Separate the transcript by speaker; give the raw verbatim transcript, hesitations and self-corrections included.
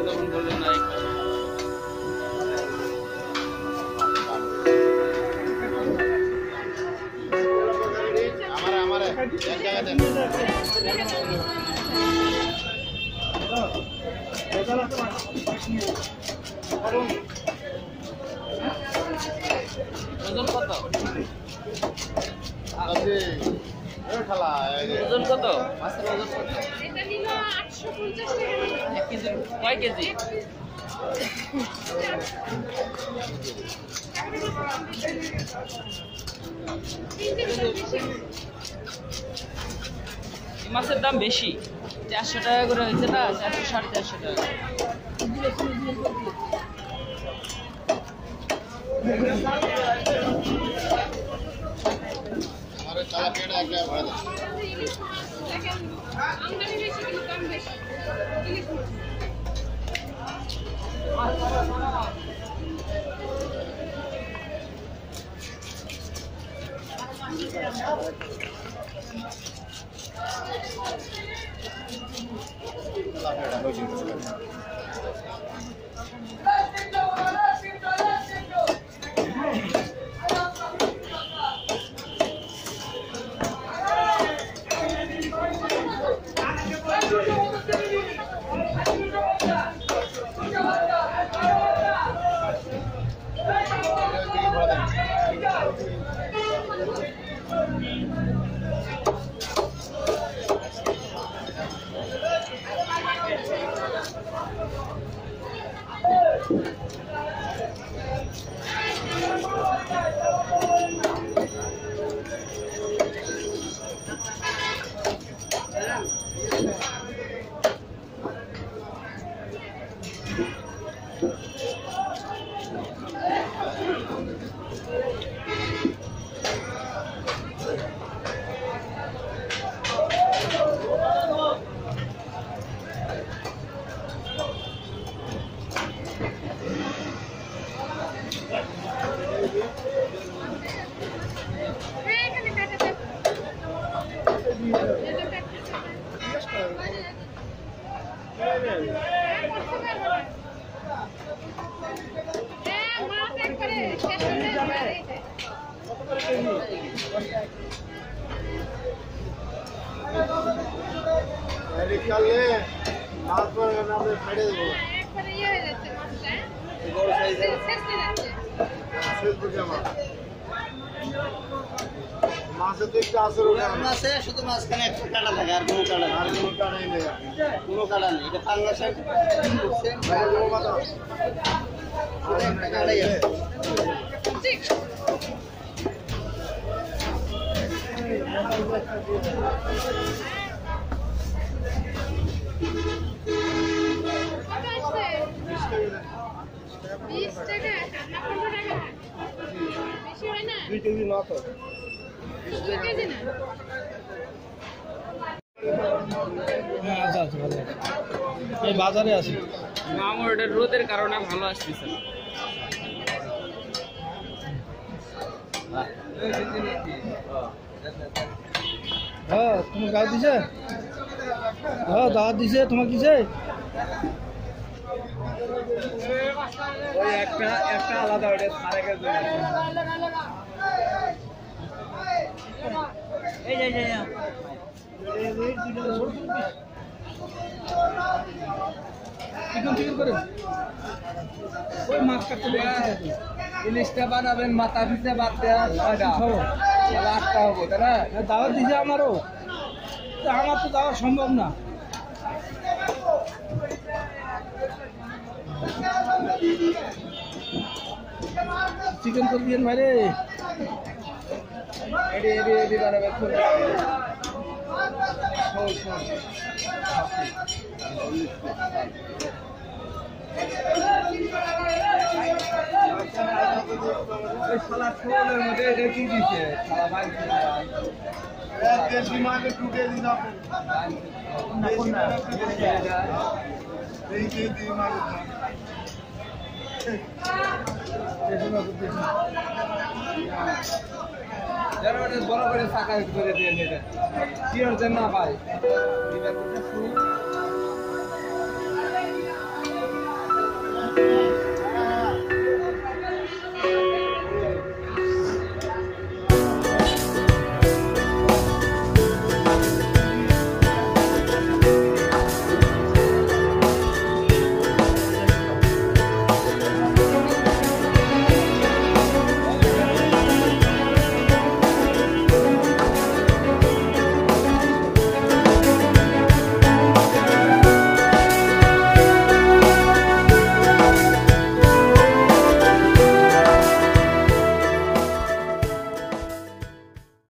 Speaker 1: তখন বললেন না আমার আমার এক জায়গা দেন ওজন কত আছে এ খালা ওজন কত মাছের ওজন কত এটা নিল আটশো পঞ্চাশ টাকা এক কেজি কয় কেজি মাছের দাম বেশি চারশো টাকা করে হয়েছে না চারশো সাড়ে চারশো টাকা हमारे साला पेड़ है क्या भर दे आमदनी बेশি কিন্তু কম বেশি ইলিশ निकाले माছ পরে না আমরা ছাড়ে দেব একবারে ইয়ে হয়ে যাচ্ছে মাছটা বড় সাইজের শেষ হয়ে যাচ্ছে শেষ বুঝা মাছ মাছে তো একটু আসর ওঠে মাছে শুধু মাছখানে একটা কাটা থাকে আর কোনো কাটা আর কোনো কাটাই নেই কোনো কাটা নেই এটা পাঙ্গা সাইড সেম ভালো মাথা আর একটা কাটাই আছে ঠিক बीस টাকা না পনেরো টাকা বেশি হয় না দুই কেজি না তো দুই কেজি না হ্যাঁ আচ্ছা আচ্ছা ভালো এই বাজারে আছি আমার এটা রোদের কারণে ভালো আসছে হ্যাঁ তুমি গাছ দিছে হ্যাঁ দাওয়াত দিছে তোমার কিছে ওই একটা একটা আলাদা ওটা সারে গেছে এই যে এই চিকন চিকন করে ওই মাছ কাটতে ইলিশটা বানাবেন মাথা পিছে বাদ দেওয়া ছয়টা তাহলে আটটা হবো তাই না দাওয়াত দিছে আমারও আমার তো যাওয়া সম্ভব না চিকেন করে দিয়েন ভাই রে এডি এডি এডি বানাবে খুব শোল শোল এই শালা শোলের মধ্যে এটা কি দিছে শালা ভাই এক কেজি মানে দু কেজি না না কোন না এই কেজি মানে বড় বড় শাখা করে দিয়ে কি আর না ভাই